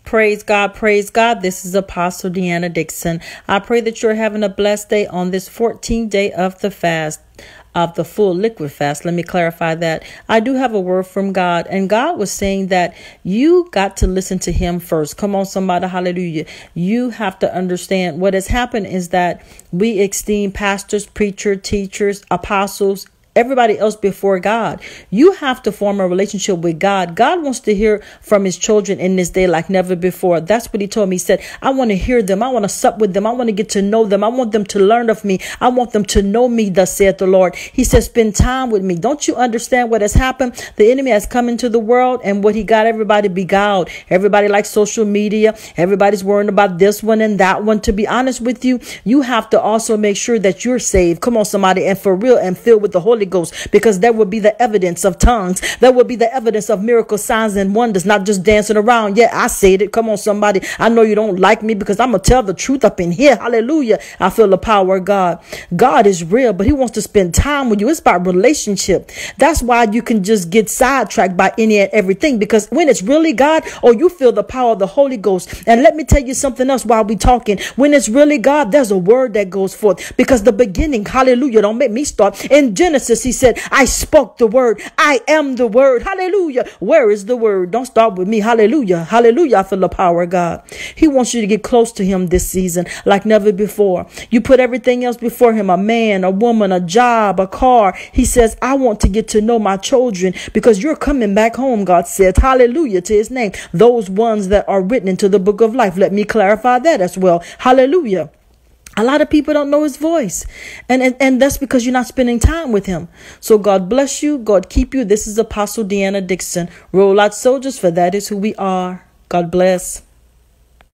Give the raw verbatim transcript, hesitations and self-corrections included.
Praise God, praise God. This is Apostle Deanna Dixon. I pray that you're having a blessed day on this fourteenth day of the fast, of the full liquid fast. Let me clarify that. I do have a word from God, and God was saying that you got to listen to him first. Come on, somebody, hallelujah. You have to understand what has happened is that we esteem pastors, preachers, teachers, apostles, everybody else before God. You have to form a relationship with God. God wants to hear from his children in this day like never before. That's what he told me. He said, I want to hear them. I want to sup with them. I want to get to know them. I want them to learn of me. I want them to know me, thus saith the Lord. He says, spend time with me. Don't you understand what has happened? The enemy has come into the world, and what he got everybody beguiled. Everybody likes social media. Everybody's worrying about this one and that one. To be honest with you, you have to also make sure that you're saved. Come on, somebody, and for real, and filled with the Holy Ghost, because there will be the evidence of tongues. There will be the evidence of miracle signs and wonders, not just dancing around. Yeah, I said it. Come on, somebody. I know you don't like me because I'm going to tell the truth up in here. Hallelujah. I feel the power of God. God is real, but he wants to spend time with you. It's about relationship. That's why you can just get sidetracked by any and everything, because when it's really God, oh, you feel the power of the Holy Ghost. And let me tell you something else while we talking. When it's really God, there's a word that goes forth, because the beginning, hallelujah, don't make me start. In Genesis, he said, I spoke the word. I am the word. Hallelujah. Where is the word? Don't start with me. Hallelujah. Hallelujah. I feel the power of God. He wants you to get close to him this season like never before. You put everything else before him, a man, a woman, a job, a car. He says, I want to get to know my children, because you're coming back home, God said. Hallelujah to his name. Those ones that are written into the book of life. Let me clarify that as well. Hallelujah. A lot of people don't know his voice. And, and and that's because you're not spending time with him. So God bless you. God keep you. This is Apostle Deanna Dixon. Roll out, soldiers, for that is who we are. God bless.